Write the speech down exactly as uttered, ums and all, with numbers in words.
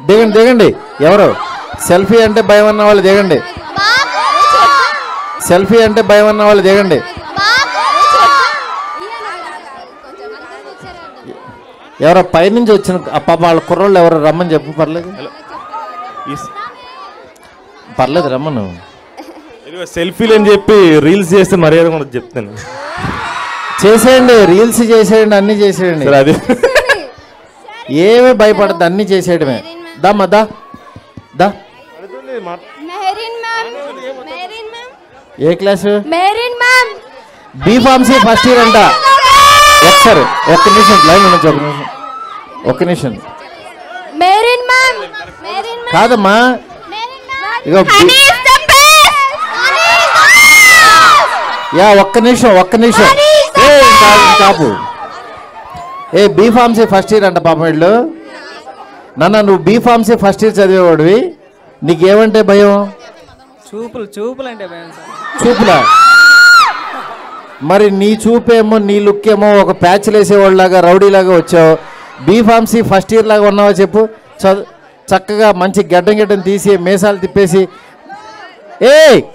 దిగండి దిగండి. ఎవరు సెల్ఫీ అంటే భయం అన్న వాళ్ళు దిగండి. సెల్ఫీ అంటే భయం అన్న వాళ్ళు దిగండి. ఎవరో పైనుంచి వచ్చిన పాప వాళ్ళ కుర్రోళ్ళు ఎవరో రమ్మని చెప్పు. పర్లేదు పర్లేదు రమ్మను. సెల్ఫీలు అని చెప్పి రీల్స్ చేస్తే మర్యాద కూడా చెప్తాను. చేసేయండి, రీల్స్ చేసేయండి, అన్నీ చేసేయండి. అది ఏమీ భయపడద్దు, అన్నీ చేసేయడమే. దమ్మా దా దా. ఏ class? B pharmacy first year అంట. ఒకసారి ఒక్క నిమిషం లైన్ ఉండొచ్చు. ఒక నిమిషం ఒక్క నిమిషం కాదమ్మా. ఇగో యా ఒక్క నిమిషం ఒక్క నిమిషం ఏ కాపు. ఏ బీ ఫార్మసీ ఫస్ట్ ఇయర్ అంట పాపం వీళ్ళు. నాన్న నువ్వు బీ ఫార్మసీ ఫస్ట్ ఇయర్ చదివేవాడివి, నీకేమంటే భయం? చూపులు చూపులు అంటే భయం సార్. చూపులా? మరి నీ చూపేమో నీ లుక్ ఏమో ఒక ప్యాచ్లు వేసేవాళ్ళలాగా రౌడీలాగా వచ్చావు. బీ ఫార్మసీ ఫస్ట్ ఇయర్ లాగా ఉన్నావా చెప్పు? చ చక్కగా మంచి గడ్డం గడ్డం తీసి మీసాలు తిప్పేసి ఏ